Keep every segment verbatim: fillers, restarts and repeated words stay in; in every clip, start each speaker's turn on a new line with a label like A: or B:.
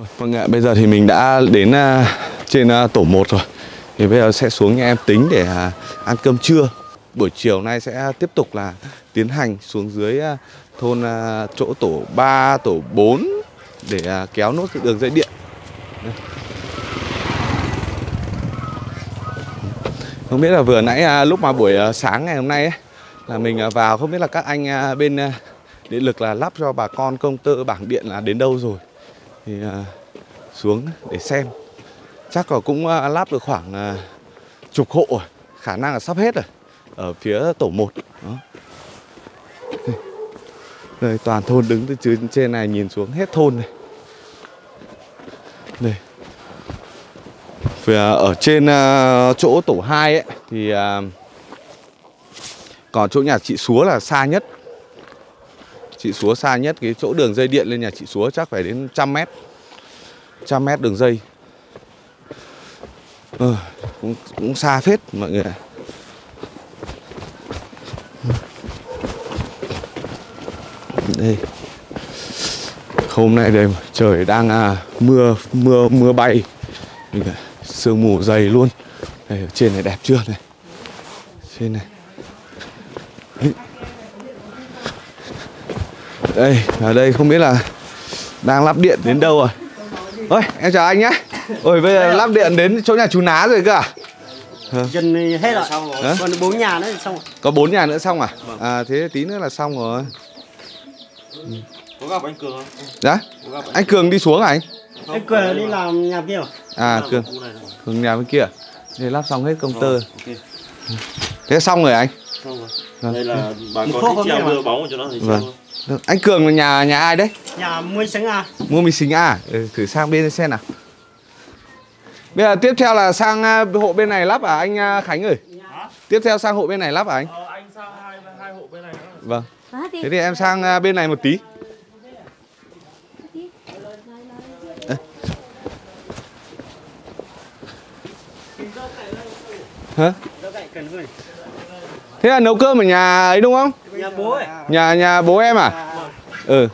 A: Vâng ạ, bây giờ thì mình đã đến uh, trên uh, tổ một rồi. Thì bây giờ sẽ xuống nhà em Tính để uh, ăn cơm trưa. Buổi chiều nay sẽ tiếp tục là tiến hành xuống dưới uh, thôn uh, chỗ tổ ba, tổ bốn để uh, kéo nốt đường dây điện. Không biết là vừa nãy uh, lúc mà buổi uh, sáng ngày hôm nay ấy, là mình uh, vào không biết là các anh uh, bên uh, điện lực là lắp cho bà con công tơ bảng điện là đến đâu rồi. Thì uh, xuống để xem. Chắc là cũng uh, lắp được khoảng uh, chục hộ rồi. Khả năng là sắp hết rồi. Ở phía tổ một. Đó. Đây, toàn thôn đứng từ trên này nhìn xuống hết thôn này. Đây. Phía, ở trên uh, chỗ tổ hai ấy thì uh, còn chỗ nhà chị Súa là xa nhất. Chị Súa xa nhất, cái chỗ đường dây điện lên nhà chị Súa chắc phải đến trăm mét. Trăm mét đường dây. Ừ, cũng, cũng xa phết mọi người ạ. Đây. Hôm nay đây trời đang à, mưa mưa mưa bay. Sương mù dày luôn. Đây, ở trên này đẹp chưa này. Trên này. Đây, ở đây không biết là đang lắp điện đến đâu rồi. Ôi, em chào anh nhé. Ôi, bây giờ lắp điện đến chỗ nhà chú Ná rồi cơ à?
B: Dần hết rồi, xong rồi. Còn bốn nhà nữa xong rồi.
A: Có bốn nhà nữa xong à? Vâng. À, thế tí nữa là xong rồi.
C: Có gặp anh Cường không?
A: Dạ? Anh Cường đi xuống à anh?
B: Anh Cường đi làm nhà kia rồi.
A: À, Cường. Cường nhà bên kia. Đây lắp xong hết công tơ.
C: Okay.
A: Thế xong rồi anh?
C: Xong rồi.
A: Vâng.
C: Đây là bà con thích treo mưa bóng cho nó thì
A: vâng. Được. Anh Cường là nhà nhà ai đấy?
B: Nhà mua xính à.
A: Mua mì xính à? Ừ, thử sang bên xem nào. Bây giờ tiếp theo là sang hộ bên này lắp à anh Khánh ơi? Hả? Tiếp theo sang hộ bên này lắp à anh?
C: Ờ, anh sang hai, hai hộ bên này nữa.
A: Vâng. Thế thì em sang bên này một tí. À. Hả? Thế là nấu cơm ở nhà ấy đúng không?
B: Nhà bố ấy.
A: Nhà nhà bố em à? Ừ.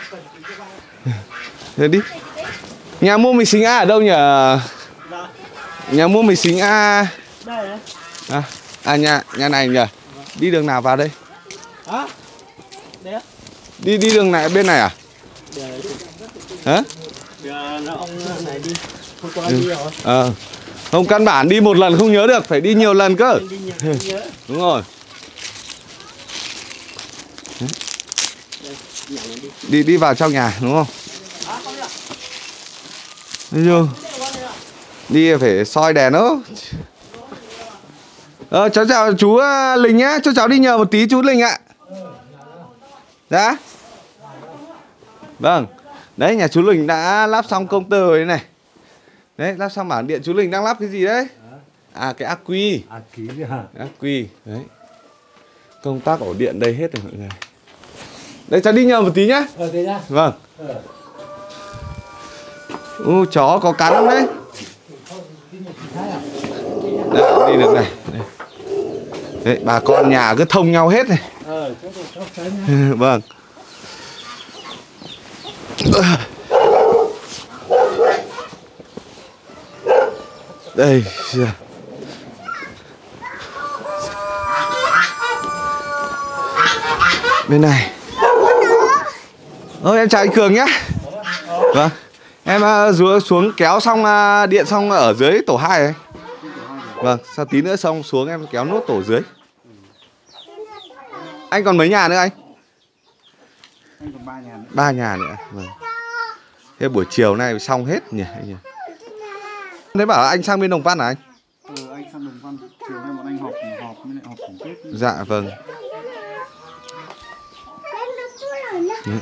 A: Thế đi. Nhà mua mì xính A ở đâu nhỉ? Nhà mua mì xính A.
B: Đây đấy.
A: À, à nhà nhà này nhỉ? Đi đường nào vào đây?
B: Hả? Đấy.
A: Đi đi đường này bên này à? Hả?
B: Ông này đi. Hôm qua đi rồi.
A: Ờ. Không, căn bản đi một lần không nhớ được, phải đi nhiều lần cơ.
B: Đi nhiều lần nhớ.
A: Đúng rồi. Đi đi vào trong nhà đúng không? Đi vô. Đi phải soi đèn đó. Ờ, cháu chào chú Linh nhá, cho cháu đi nhờ một tí chú Linh ạ. Dạ. Vâng. Đấy, nhà chú Linh đã lắp xong công tơ rồi này. Đấy, lắp xong bảng điện. Chú Linh đang lắp cái gì đấy? À, cái ắc quy.
D: Ắc quy hả?
A: Ắc quy, đấy. Công tác ổ điện đây hết rồi mọi người. Đấy, cháu đi nhờ một tí nhá.
D: Ờ, thế nhá.
A: Vâng. U, chó có cắn không đấy? Đấy, đi được này. Đây. Đấy, bà con nhà cứ thông nhau hết này. Vâng. Đây. Bên này. Ơ, em chào anh Cường nhá. Vâng. Em uh, xuống kéo xong uh, điện xong ở dưới tổ hai ấy. Vâng, sau tí nữa xong xuống em kéo nốt tổ dưới. Anh còn mấy nhà nữa anh?
D: Anh còn ba nhà nữa.
A: Ba nhà nữa. Vâng. Thế buổi chiều nay xong hết nhỉ anh nhỉ? Thế bảo là anh sang bên Đồng Văn à anh?
D: Ừ, anh sang Đồng Văn. Chiều nay bọn anh họp họp với lại họp tổng kết.
A: Dạ vâng. Đấy.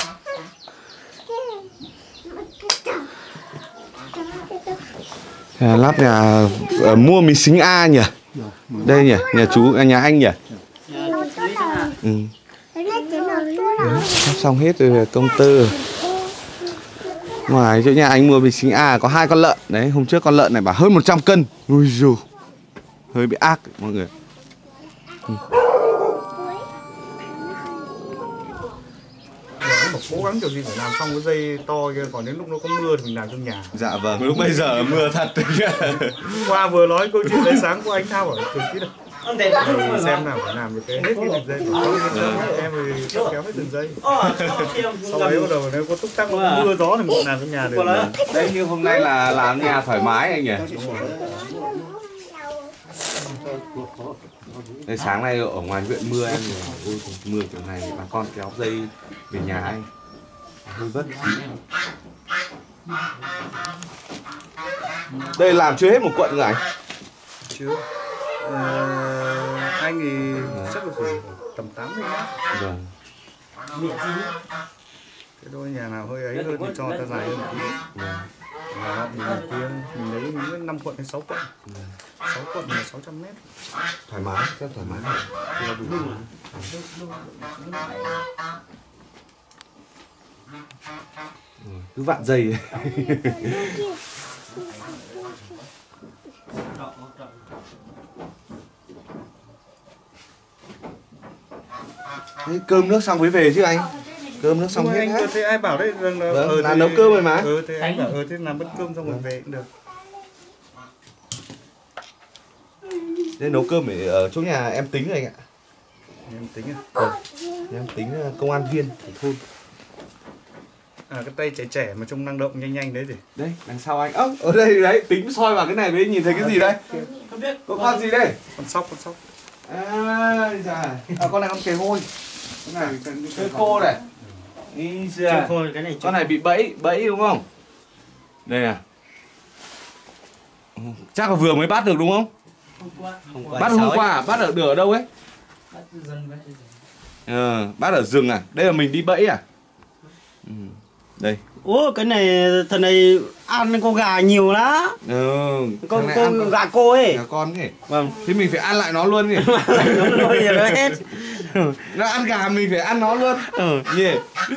A: À, lắp nhà uh, mua mì xính A nhỉ? Đây nhỉ, nhà chú, à, nhà anh nhỉ? Ừ. Đấy, sắp xong hết rồi công tơ. Ngoài chỗ nhà anh mua mì xính A có hai con lợn. Đấy, hôm trước con lợn này bảo hơn một trăm cân. Ui dồi, hơi bị ác mọi người. Ừ.
D: cố gắng kiểu gì phải làm xong cái dây to kia, còn đến lúc nó có mưa thì mình làm trong nhà.
A: Dạ vâng, lúc bây giờ mưa thật.
D: Qua vừa nói câu chuyện đấy sáng của anh Thao bảo từ cái ừ, xem nào phải làm được cái hết cái đường dây của em thì kéo kéo hết đường dây. Sau đấy bắt đầu nếu có túc tắc nó mưa gió thì mình làm trong nhà được.
A: Đấy như hôm nay là làm nhà thoải mái anh nhỉ. Đây, sáng nay ở ngoài huyện mưa em ôi, mưa kiểu này bà con kéo dây về nhà anh hơi vất. Đây làm chưa hết một quận rồi anh?
D: Chưa. À, anh thì chắc là phải tầm tám mươi mét.
A: Vâng.
D: Cái đôi nhà nào hơi ấy hơn thì cho ta dài hơn một tí.
A: Vâng.
D: Đó, mình kia mình lấy những năm quận hay sáu quận. sáu quận là sáu trăm mét.
A: Thoải mái, rất thoải mái. Ừ, cứ vặn dây. Thế cơm nước xong mới về chứ anh? Cơm nước xong hết
D: anh
A: hết.
D: thế ai bảo đấy là, là,
A: Vâng,
D: ừ,
A: là
D: thì,
A: nấu cơm rồi mà.
D: Ừ thế anh bảo ừ thế làm bữa cơm xong rồi về cũng được.
A: Thế nấu cơm để ở chỗ nhà em tính rồi anh ạ.
D: Em tính à?
A: Ừ. Em tính công an viên của thôn.
D: À cái tay trẻ trẻ mà trông năng động nhanh nhanh đấy gì?
A: Đây, đằng sau anh. Ơ, ở đây đấy, tính soi vào cái này mới nhìn thấy cái gì đây?
B: Không biết.
A: Có con gì đây?
D: Con sóc, con sóc.
A: À, già. À, con này con kề hôi. Con này cây khô này. Ý già.
B: Cái này
A: Con này bị bẫy, bẫy đúng không? Đây à. Chắc là vừa mới bắt được đúng không?
B: Hôm qua. Hôm qua
A: Bắt hôm qua à? Bắt ở được ở đâu ấy?
B: Bắt rừng đấy.
A: Ờ, bắt ở rừng à? Đây là mình đi bẫy à? Ừ. Đây.
B: Ủa cái này thằng này ăn con gà nhiều lắm.
A: Ừ,
B: Con con gà cô ấy.
A: gà con ấy.
B: Vâng.
A: Thế mình phải ăn lại nó luôn nhỉ?
B: Nó nuôi gì nó hết.
A: Nó ăn gà mình phải ăn nó luôn.
B: Ừ.
A: Nhỉ?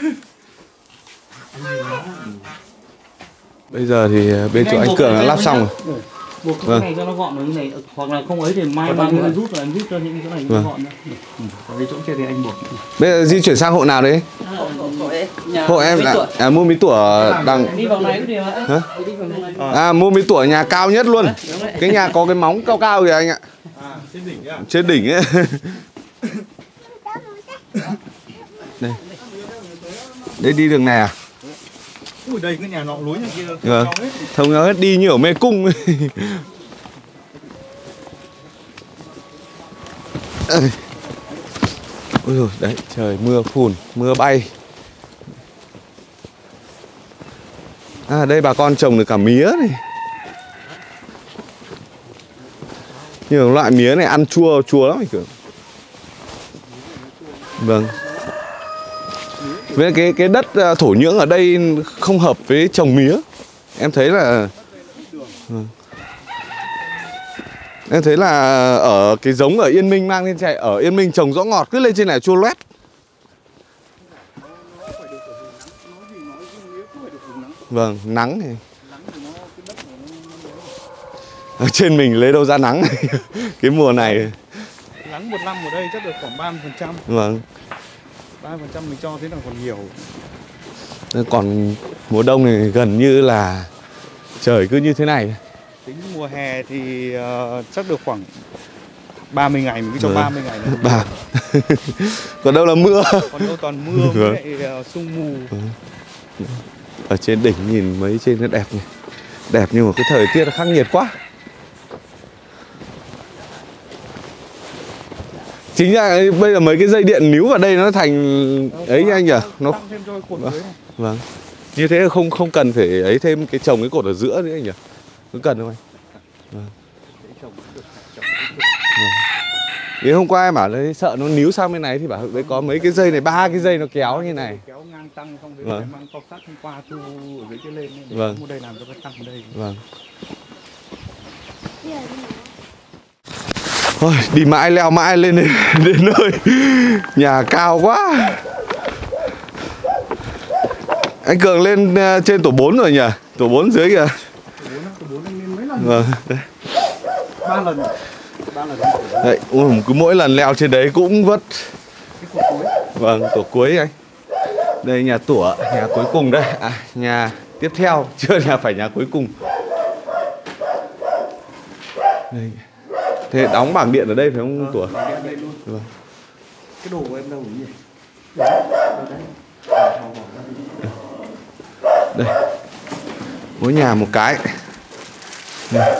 A: Bây giờ thì bên chỗ anh Cường đã lắp xong rồi.
E: Buộc cái
A: Vâng.
E: này cho nó gọn rồi như này, hoặc là không ấy thì mai mang cái rút rồi anh rút cho những chỗ này nó
A: Vâng.
E: gọn nữa. Còn cái chỗ kia thì anh buộc.
A: Bây giờ di chuyển sang hộ nào đấy? Hộ em là à, mua mí tủa đằng
E: Đi vào này cũng được ạ.
A: hả?
E: Đi vào này.
A: À, mua mí tủa nhà cao nhất luôn. Cái nhà có cái móng cao cao kìa anh ạ.
D: À trên đỉnh à?
A: Trên đỉnh ấy. Đây. Đây đi đường này à?
D: Ui đây cái nhà nọ lối nhà kia
A: Vâng.
D: cao hết.
A: Thông nhau hết đi như ở mê cung. Ôi dồi, đấy trời mưa phùn, mưa bay. À đây bà con trồng được cả mía này. Nhưng loại mía này ăn chua chua lắm. Vâng. Với cái cái đất thổ nhưỡng ở đây không hợp với trồng mía. Em thấy là Em thấy là ở cái giống ở Yên Minh mang lên chạy ở Yên Minh trồng rõ ngọt cứ lên trên này chua loét. Vâng, nắng thì ở trên mình lấy đâu ra nắng. Cái mùa này
D: Nắng một năm ở đây chắc được khoảng ba mươi phần trăm.
A: vâng.
D: ba mươi phần trăm mình cho thế là còn nhiều.
A: Còn mùa đông thì gần như là trời cứ như thế này.
D: Tính mùa hè thì uh, chắc được khoảng ba mươi ngày, mình cứ cho
A: Vâng.
D: ba mươi ngày là
A: Bà. Còn đâu là mưa.
D: còn đâu toàn mưa với lại uh, sương mù.
A: Ở trên đỉnh nhìn mấy trên nó đẹp này. Đẹp nhưng mà cái thời tiết nó khắc nghiệt quá. Chính ra bây giờ mấy cái dây điện níu vào đây nó thành ấy nha anh nhỉ? Nó
D: Tăng thêm cho cái cột dưới này.
A: vâng. Như thế không không cần phải ấy thêm cái trồng cái cột ở giữa nữa anh nhỉ? Có cần không anh? Vâng. Vì hôm qua em bảo là sợ nó níu sang bên này thì bảo đấy có mấy cái dây này, ba cái dây nó kéo như này.
D: Kéo ngang tăng xong rồi
A: Vâng.
D: phải mang to sắt hôm qua thu ở dưới kia lên để
A: Vâng.
D: mua đây làm cho cái tăng ở đây.
A: Vâng. Thôi, đi mãi leo mãi lên đến, đến nơi. Nhà cao quá. Anh Cường lên uh, trên tổ bốn rồi nhỉ? Tổ bốn dưới kìa.
D: Tổ bốn anh lên mấy lần?
A: Vâng. Đấy.
D: ba lần rồi. ba lần.
A: Đấy, ui, cứ mỗi lần leo trên đấy cũng vất.
D: Cái cột cuối.
A: Vâng, tổ cuối anh. Đây nhà tủa, nhà cuối cùng đây. À, nhà tiếp theo, chưa nhà phải nhà cuối cùng. Đây. Thế đóng bảng điện ở đây phải không, Tủa?
D: Bảng điện đây luôn.
A: Vâng.
D: Cái đồ của em đâu nhỉ?
A: Đây. Mỗi nhà một cái. Đây.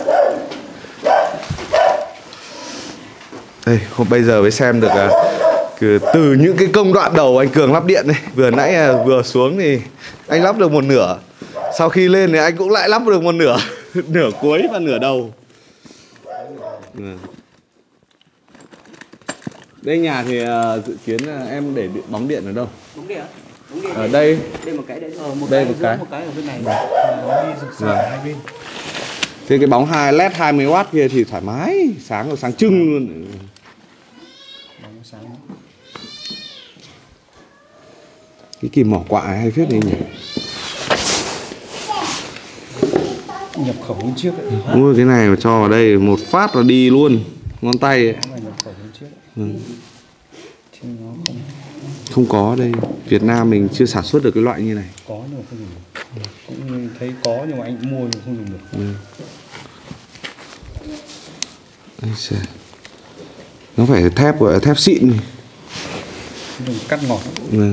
A: Đây, hôm bây giờ mới xem được à, từ những cái công đoạn đầu anh Cường lắp điện này. Vừa nãy à, vừa xuống thì anh lắp được một nửa. Sau khi lên thì anh cũng lại lắp được một nửa. Nửa cuối và nửa đầu. Ừ. Đây nhà thì uh, dự kiến uh, em để điện, bóng điện ở đâu?
B: Bóng điện. Bóng điện
A: ở đây.
B: Đây một cái đấy.
D: Ờ, một
A: đây
D: cái
A: một cái.
D: một cái ở bên này. Nó đi rực rỡ hai bên.
A: Thế cái bóng hai led hai mươi oát kia thì thoải mái, sáng rồi sáng trưng luôn.
D: Bóng sáng.
A: Cái kìm mỏ quạ hay phết này nhỉ?
D: Nhập khẩu lên trước ấy.
A: Ui, cái này mà cho vào đây một phát là đi luôn, ngón tay ấy.
D: Cái này nhập khẩu lên trước.
A: Ừ.
D: Chứ nó không
A: Không có ở đây, Việt Nam mình chưa sản xuất được cái loại như này.
D: có nhưng mà không dùng được. Cũng thấy có nhưng mà anh mua nhưng không dùng được.
A: Ừ. Đây, nó phải thép gọi là thép xịn này.
D: Đừng cắt ngọt.
A: Ừ.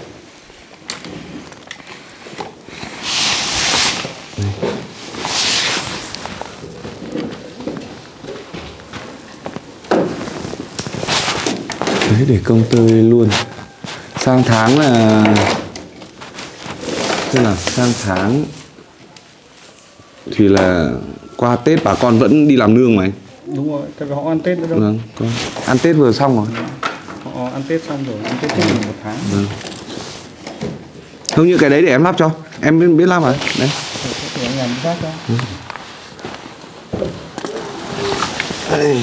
A: Đấy, để công tơi luôn. Sang tháng là tức là sang tháng thì là qua Tết bà con vẫn đi làm nương mà anh.
D: Đúng rồi, tại vì họ ăn Tết nữa đâu.
A: Vâng, con. Ăn Tết vừa xong rồi.
D: Họ ăn Tết xong rồi, ăn Tết trước một tháng.
A: Vâng. Không, như cái đấy để em lắp cho. Em biết, biết lắp rồi. Đấy.
D: Để anh làm khác cho.
A: Ừ. Đây.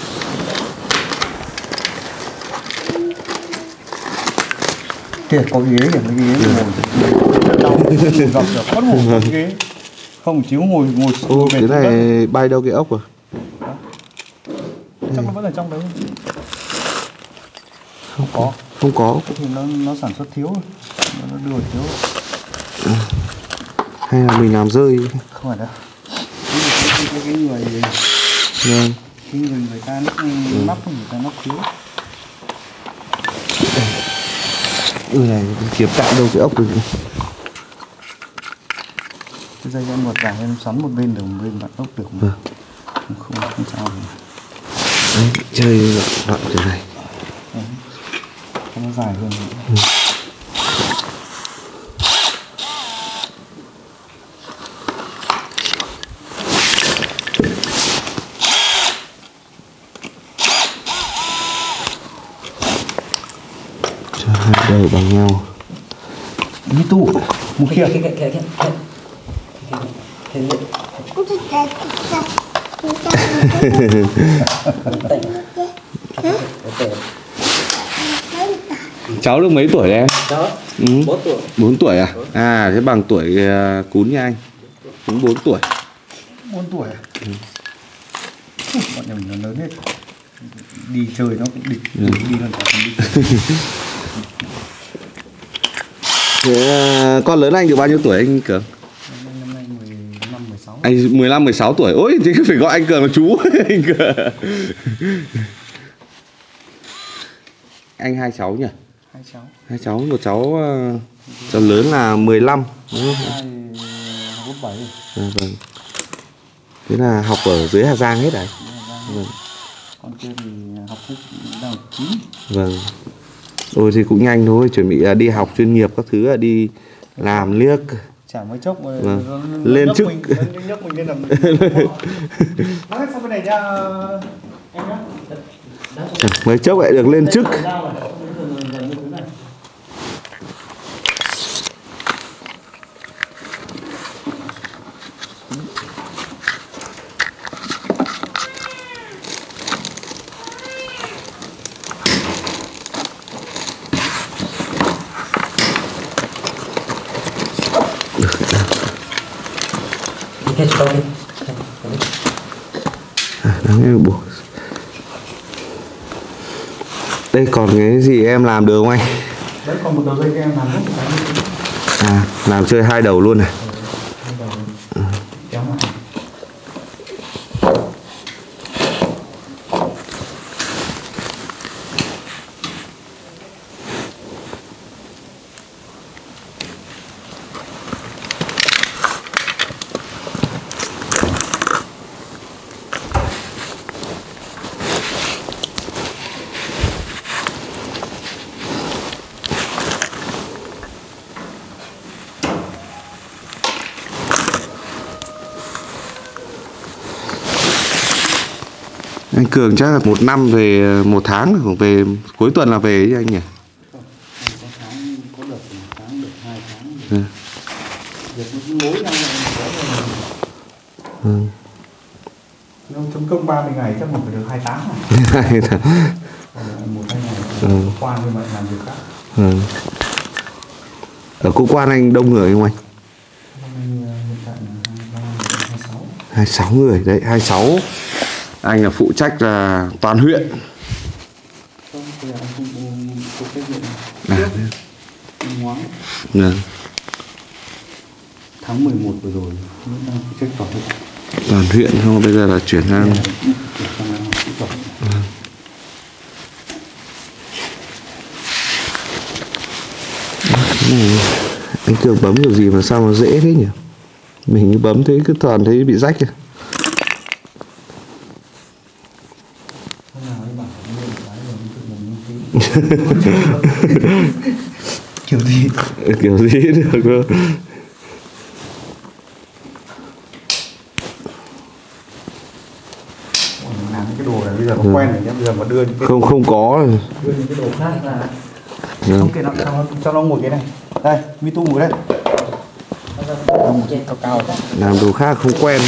D: Kìa, có ghế kìa, mấy cái ghế ngồi. Đau, ngồi dọc được, bắt ngồi một cái ghế. Không, chiếu ngồi, ngồi,
A: Ô,
D: ngồi
A: cái này bay đâu cái ốc rồi?
D: Chắc nó vẫn ở trong đấy. Không có.
A: Không có.
D: Thì nó, nó sản xuất thiếu rồi. Nó đưa thiếu.
A: À, hay là mình làm rơi?
D: Không phải đâu. Cái, cái, cái người...
A: Vâng.
D: Cái người người ta nắp, nắp người ta nắp thiếu.
A: Ừ này, kiếm cạn đâu cái ốc rồi.
D: Cái dây em một vài em xoắn một bên được, một bên bạn ốc được mà.
A: Vâng.
D: Không, không, không sao rồi.
A: Đấy, chơi loạn kiểu này.
D: Đấy. Cho nó dài hơn.
A: Ừ. Cho hai đầu bằng nhau.
D: Đi tủ, một kia.
A: Cháu được mấy tuổi đấy em?
B: Cháu
A: ừ.
B: bốn tuổi.
A: bốn tuổi à? À, thế bằng tuổi uh, Cún nha anh. Cũng bốn tuổi.
D: bốn tuổi à? Ừ. Bọn nhà mình nó lớn hết. Đi chơi nó cũng địch, ừ. Đi lần cả không đi.
A: Thế uh, con lớn anh được bao nhiêu tuổi anh Cường?
D: Năm nay mười lăm mười sáu.
A: Anh mười lăm mười sáu tuổi. Ôi, thì phải gọi anh Cường là chú. Anh Cường. Anh hai cháu nhỉ?
D: Hai cháu.
A: Hai cháu, một cháu uh, cháu lớn là mười lăm. Đúng không?
D: Hai học lớp bảy.
A: À, vâng. Thế là học ở dưới Hà Giang hết đấy. Vâng.
D: Con kia thì học lớp đang chín.
A: Vâng. Rồi thì cũng nhanh thôi, chuẩn bị đi học chuyên nghiệp các thứ là đi làm liếc.
D: Chả mấy chốc mà
A: vâng. Lên chức.
D: Mình, nhấc mình lên làm. Nói sang bên này nha em nhá.
A: Chẳng mấy chốc lại được lên chức. À, đáng nghe bộ. Đây còn cái gì em làm được không anh?
D: Đấy còn một đầu dây em làm nốt một cái.
A: À, làm chơi hai đầu luôn này.
D: Ừ. Kéo lại.
A: Anh Cường chắc là một năm về một tháng, khoảng về cuối tuần là về chứ anh nhỉ?
D: Có tháng có đợt một tháng, được hai tháng.
A: Ừ.
D: Việc nó cứ nối nhau lại.
A: Ừ.
D: Nếu chấm công ba mươi ngày chắc mình phải được hai tháng rồi. Một hai ngày. Ừ. Quan như vậy làm việc khác.
A: Ừ. Ở cơ quan anh đông người không anh?
D: Anh hiện tại là hai mươi sáu.
A: hai mươi sáu người đấy, hai mươi sáu. Anh là phụ trách là toàn huyện.
D: Không, thì anh không có trách nhiệm.
A: À,
D: Anh ngoáng.
A: ừ.
D: Tháng mười một vừa rồi, anh đang phụ trách toàn huyện.
A: Toàn huyện không, bây giờ là chuyển sang.
D: Ừ.
A: Này, anh Cường bấm kiểu gì mà sao mà dễ thế nhỉ? Mình bấm thế cứ toàn thấy bị rách kìa.
D: Kiểu gì
A: kiểu gì được cơ.
D: làm cái đồ này bây giờ nó quen rồi nhé, bây giờ mà đưa những cái
A: Không không có.
D: đưa những cái đồ khác ra.
A: Ừ.
D: Không kể nào cho nó cho nó ngồi cái này. Đây, Mi Tu ngồi đây. Ngồi trên cao cao.
A: Làm đồ khác không quen.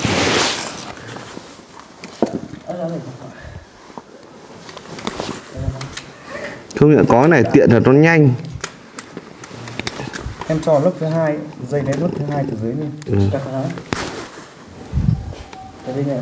A: Không nhận có cái này tiện là nó nhanh.
D: Em cho lớp thứ hai, dây đấy lớp thứ hai từ dưới lên.
A: Ừ.
D: Chắc là cái đây này.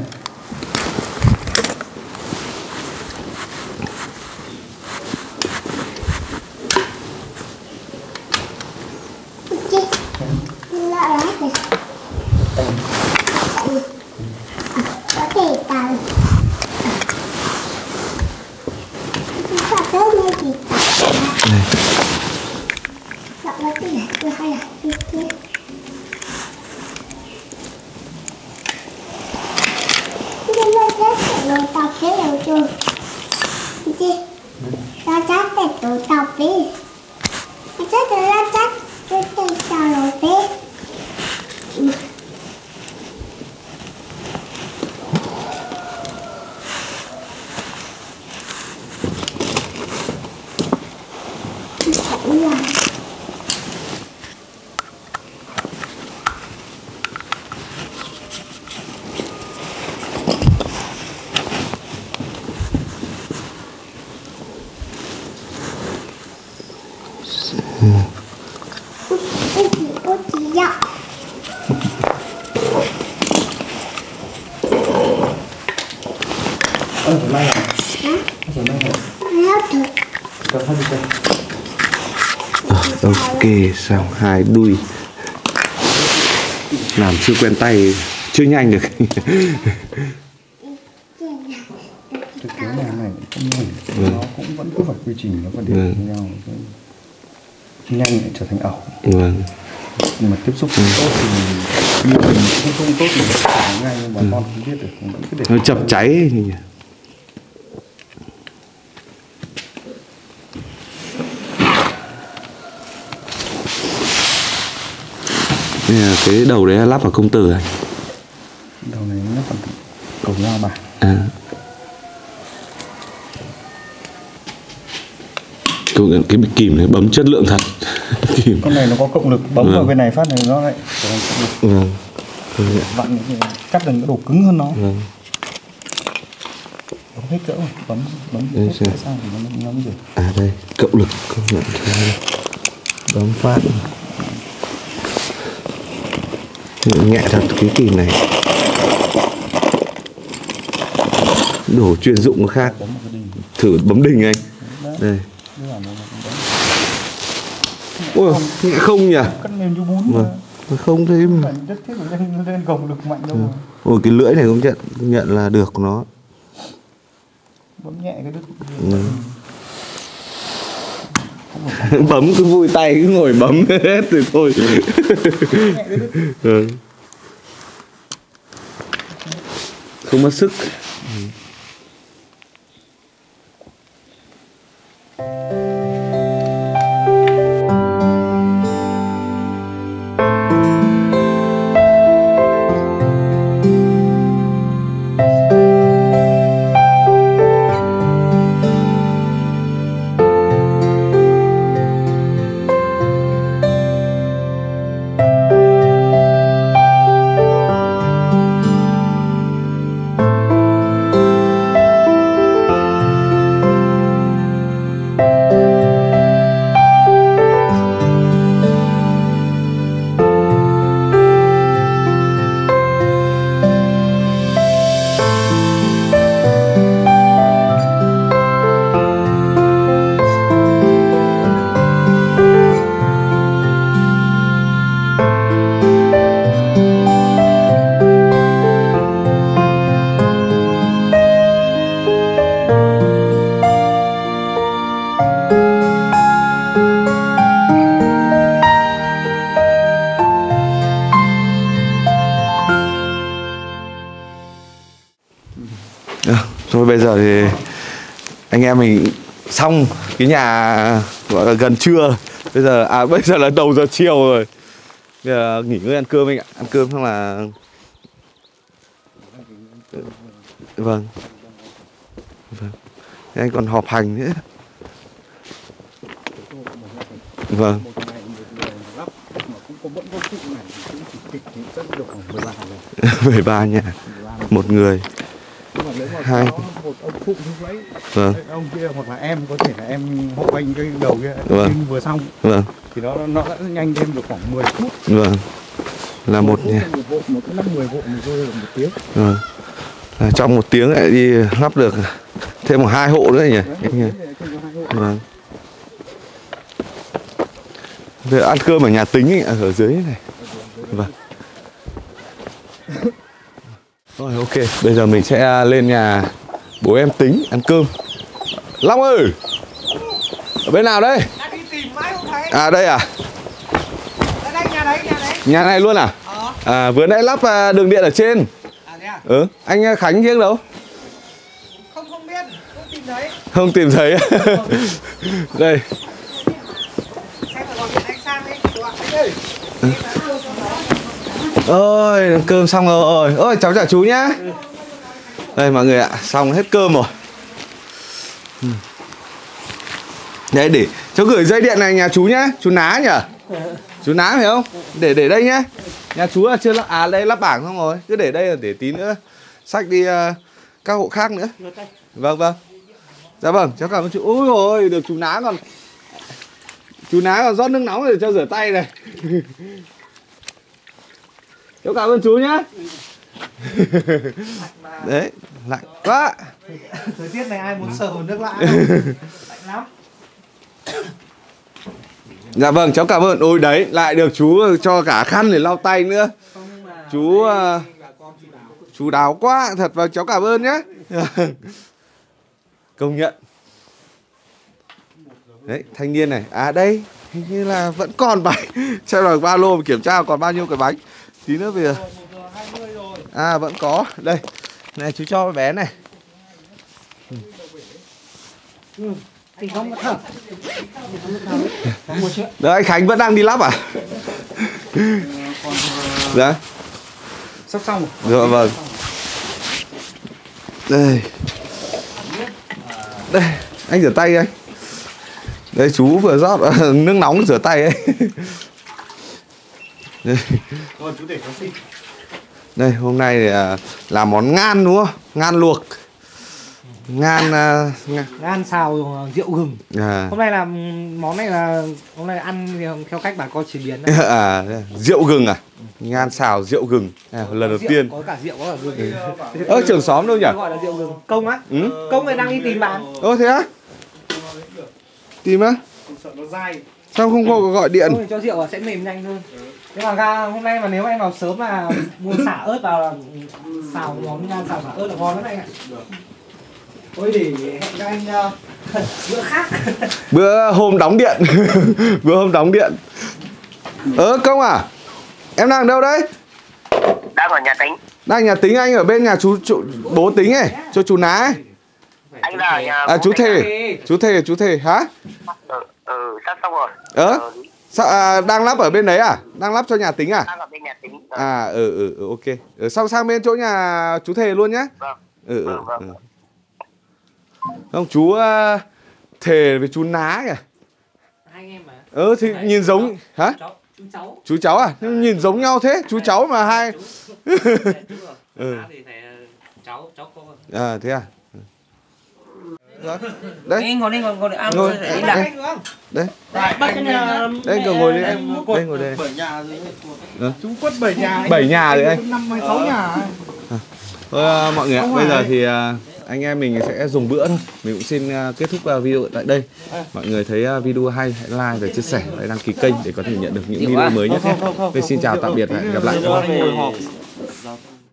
A: Ok, xong hai đuôi. Làm chưa quen tay, chưa nhanh được.
D: Thực tế là này không nhanh, ừ. Nó cũng vẫn cứ phải quy trình, nó vẫn đều với nhau. Nhanh lại trở thành ẩu.
A: Vâng.
D: Nhưng mà tiếp xúc ừ. tốt thì như mình cũng không tốt thì phải ngay, nhưng mà ừ. con không biết được, vẫn cứ để
A: nó chập cháy nhỉ. Cái đầu đấy lắp vào công tử này.
D: Đầu này nó còn đầu lao bạc.
A: À. Cái bị kìm này bấm chất lượng thật.
D: Con này nó có cộng lực, bấm ừ. vào bên này phát này nó lại
A: ừ.
D: vặn cắt được cái đồ cứng hơn nó.
A: Ừ.
D: Bấm hết cỡ, bấm bấm hết cỡ sao thì nó nó mới được.
A: À đây, cộng lực công nhận bấm phát. Nhẹ thật cái kìm này. Đồ chuyên dụng khác. Thử bấm đình anh. Đây. Ôi, không nhỉ?
D: Cắt mềm như bún mà.
A: Không thêm.
D: Rất thiết phải lên, lên gồng lực mạnh đâu.
A: Ừ. Ôi cái lưỡi này cũng nhận nhận là được của nó.
D: Bấm nhẹ cái đứt.
A: Ừ. Bấm cứ vui tay cứ ngồi bấm hết rồi thôi. Ừ. Không mất sức. Ừ. Thôi bây giờ thì anh em mình xong cái nhà gọi là gần trưa. Bây giờ à bây giờ là đầu giờ chiều rồi. Bây giờ nghỉ ngơi ăn cơm anh ạ. Ăn cơm xong là vâng. Vâng. Thế anh còn họp hành nữa. Vâng. mười ba nhà. Một người. Hai
D: một ông phụ lúc đấy.
A: Vâng.
D: Ông kia hoặc là em có thể là em hộ anh cái đầu kia.
A: Vâng.
D: Vừa xong.
A: Vâng.
D: Thì nó nó đã nhanh thêm được khoảng mười phút.
A: Vâng. Là một nhà.
D: Một hộ, một cái năm mười hộ mình rơi được một tiếng.
A: Vâng. À, trong một tiếng lại đi lắp được thêm một hai hộ nữa nhỉ? Đấy, nhỉ? Vâng. Về ăn cơm ở nhà Tính ấy, ở dưới này. Vâng. Rồi ok, bây giờ mình sẽ lên nhà bố em Tính ăn cơm. Long ơi, ở bên nào đây? À đây à?
B: Đây, nhà đấy, nhà đấy.
A: Nhà này luôn à?
B: Ờ.
A: À vừa nãy lắp đường điện ở trên.
B: À thế à?
A: Ừ, anh Khánh kiếng đâu?
B: Không không biết, không tìm thấy.
A: Không tìm thấy. Đây.
B: Xem là gọi điện anh sang đi. Anh ơi.
A: Ôi, ăn cơm xong rồi. Ôi, cháu chào chú nhá. Đây mọi người ạ, xong hết cơm rồi. Đấy, để cháu gửi dây điện này nhà chú nhá. Chú Ná nhỉ? Chú Ná phải không? Để để đây nhá. Nhà chú là chưa lắp, à đây lắp bảng xong rồi. Cứ để đây là để tí nữa xách đi uh, các hộ khác nữa. Vâng vâng. Dạ vâng, cháu cảm ơn chú. Ôi ôi, được chú Ná còn chú Ná còn rót nước nóng để cho rửa tay này. Cháu cảm ơn chú nhá. Đấy, lạnh quá.
B: Thời tiết này ai muốn sờ vào nước lã lạnh lắm.
A: Dạ vâng, cháu cảm ơn. Ôi đấy, lại được chú cho cả khăn để lau tay nữa. Chú uh, chú đáo quá, thật. Và cháu cảm ơn nhé. Công nhận. Đấy, thanh niên này. À đây, hình như là vẫn còn bánh. Xem là ba lô kiểm tra còn bao nhiêu cái bánh. Tí nữa về. À vẫn có. Đây. Này chú cho bé này.
B: Thì không có thở.
A: Đấy, anh Khánh vẫn đang đi lắp à? Dạ.
D: Sắp xong
A: rồi. Dạ vâng. Đây. Đây, anh rửa tay anh. Đây chú vừa rót nước nóng rửa tay ấy. Đây.
D: Rồi chú để cháu xin.
A: Đây, hôm nay thì làm món ngan đúng không? Ngan luộc. Ngan uh, ngan,
B: ngan xào rượu gừng.
A: À.
B: Hôm nay là món này là hôm nay ăn theo cách bà con chế biến đấy.
A: À, rượu gừng à? Ngan xào rượu gừng. À, lần đầu
B: rượu,
A: tiên.
B: Có cả rượu có cả gừng.
A: Ơ ừ. Trưởng xóm đâu nhỉ?
B: Gọi là rượu gừng. Công á?
A: Ừ?
B: Công này đang đi tìm bạn.
A: Ơ thế á? Tìm á?
D: Sợ nó dai.
A: Sao không có gọi điện?
B: Thôi, cho rượu vào sẽ mềm nhanh hơn. Nhưng mà ga hôm nay mà nếu anh vào sớm là mua xả ớt vào là xào món nha, xào xả ớt là ngon lắm anh ạ. Thôi để hẹn các anh uh, bữa khác.
A: Bữa hôm đóng điện. Bữa hôm đóng điện. Ơ Công à? Em đang ở đâu đấy?
F: Đang ở nhà Tính.
A: Đang nhà Tính, anh ở bên nhà chú, chú bố Tính ấy, cho chú Ná ấy.
F: Anh là ở nhà
A: À chú Thề,
B: Thề.
A: chú Thề, chú Thề hả?
F: Ừ, ừ sắp xong rồi.
A: Ờ? Sao, à, đang lắp ở bên đấy à? Đang lắp cho nhà Tính à?
F: Đang ở bên nhà Tính. Ừ.
A: À ừ ừ, ừ ok. Ừ, xong sang bên chỗ nhà chú Thề luôn nhá.
F: Vâng.
A: Ừ ừ.
F: Vâng, vâng.
A: ừ. Không chú uh, Thề với chú Ná kìa.
B: Hai anh em mà.
A: Ờ thì nhìn giống hả?
B: Cháu, chú cháu.
A: Chú cháu à? Nhưng nhìn giống nhau thế, chú cháu mà hai. Ừ.
B: Cháu, cháu cô.
A: À thế à? Rồi. Đấy.
G: Anh ngồi đi, ngồi ngồi để ăn
A: Ngồi.
G: để đi
A: Đây.
G: lại.
A: Đây.
G: Bắt cái nhà.
A: Đây ngồi ngồi đi em. Đây ngồi đây.
C: Bảy nhà rồi.
A: Ừ.
D: Chú quất bảy nhà.
A: Bảy nhà rồi anh.
D: Năm mươi sáu nhà.
A: Thôi uh, mọi người ạ, bây giờ thì uh, anh em mình sẽ dùng bữa thôi. Mình cũng xin uh, kết thúc uh, video tại đây. Mọi người thấy uh, video hay hãy like và chia sẻ và đăng ký kênh để có thể nhận được những video mới nhất nhé. Xin chào tạm biệt và hẹn gặp lại các bạn.